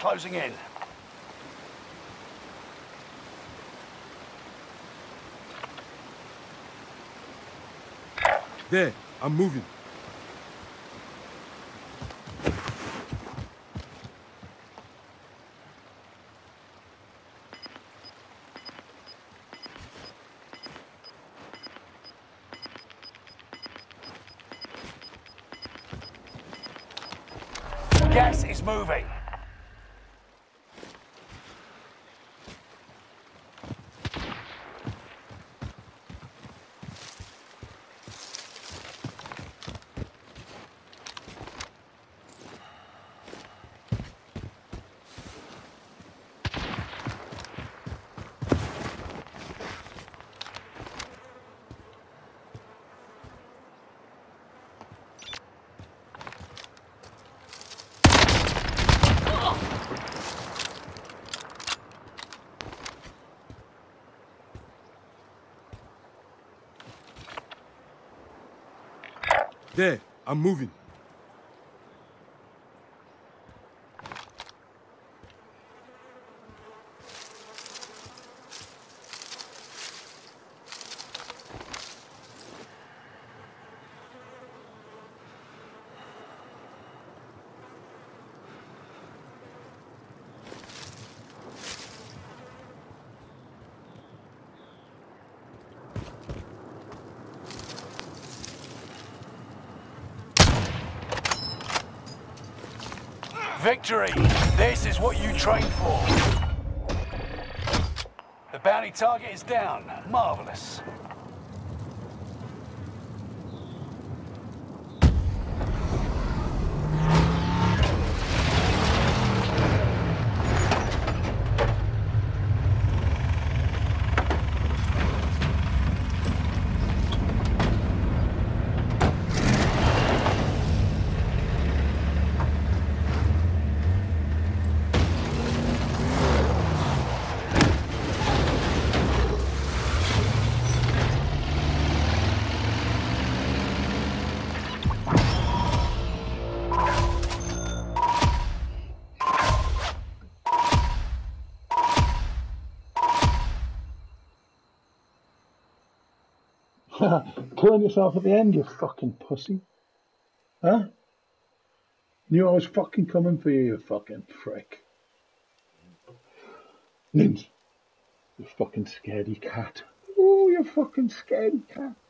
closing in. There, I'm moving. Gas is moving. There, I'm moving. Victory! This is what you trained for. The bounty target is down. Marvelous. Killing yourself at the end, you fucking pussy. Huh? Knew I was fucking coming for you, you fucking prick. Nins, you fucking scaredy cat. Oh, you fucking scaredy cat.